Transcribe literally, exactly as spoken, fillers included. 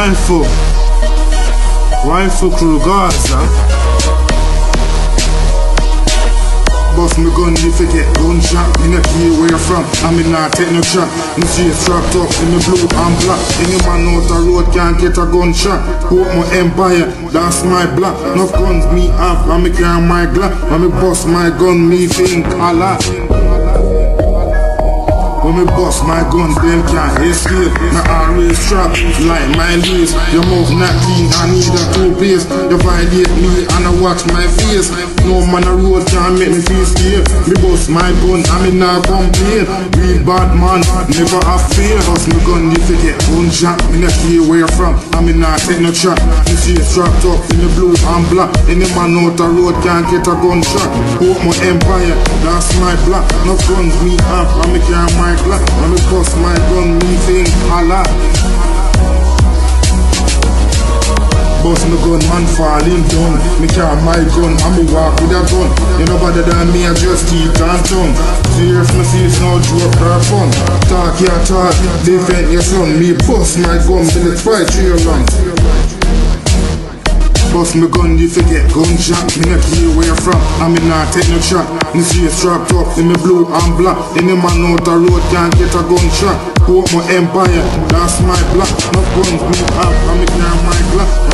Rifle, rifle crew Gaza. Bust me gun, you forget gunshot. Me not care where you from, I mean not take no shot. Me see it strapped up in the blue and black. Any man out the road can't get a gunshot. Hope my empire, that's my block. Enough guns me have, and me carry my Glock. When me bust my gun, me think a lot. When me bust my gun, them can't escape. Not always trapped like my lace. Your mouth not clean, I need a toothpaste. You violate me and I watch my face. No man a road can't make me feel scared. Me bust my gun and me not complain. Real bad man, never have fear. Bust my gun, you forget gunshot. Me not care where you from, and me not take no shot. Me see it strapped up in the blue and black. Any man out the road can't get a gunshot. Hope my empire, that's my block. No guns me have, and me carry my Glock. When me bust my gun, me think a lot. Bust my gun, man falling down. Me carry my gun, and me walk with a gun. You know better than me, I just keep on tongue. Serious, me see it's no joke or fun. Talk your talk, defend your son. Me bust my gun, till it's fight through your lungs. Bust me gun, you forget gunshot. Me not care where you from, and me not take no shot. Me see it strapped up in the blue and black. Any man out the road can't get a gunshot. Hope my empire, that's my block. No guns me have, and me carry my Glock.